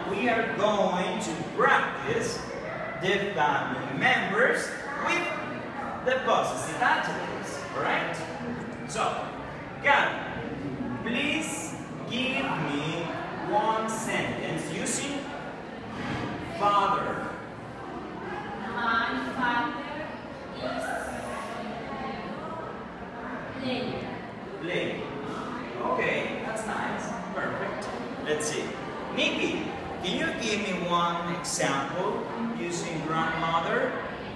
we are going to practice the family members with the possessive adjectives, alright? So, Gabby, please give me one sentence using father. My father is player. Play. Okay, that's nice. Perfect. Let's see. Nikki, can you give me one example using grandmother?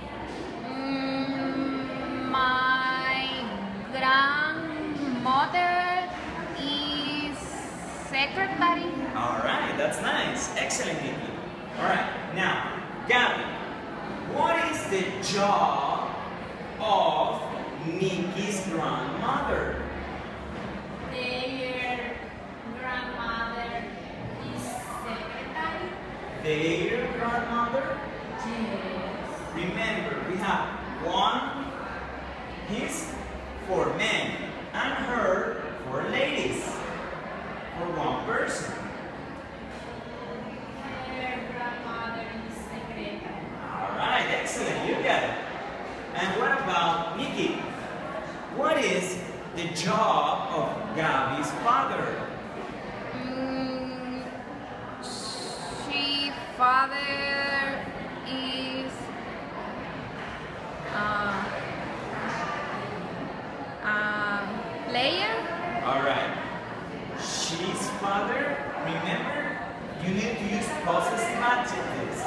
My grandmother is secretary. Alright, that's nice. Excellent, Nikki. Alright, now, Gabby, what is the job of Nikki's grandmother? Their grandmother is secretary. Their grandmother? Yes. Remember, we have one, his for men, and her for ladies, for one person. Their grandmother is secretary. Alright, excellent, you got it. And what about Nikki? What is the job of Gabby's father? She father is player. Alright. She's father, remember, you need to use possessive adjectives.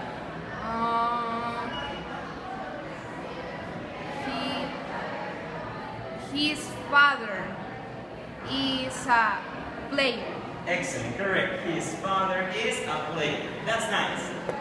His father is a player. Excellent, correct. His father is a player. That's nice.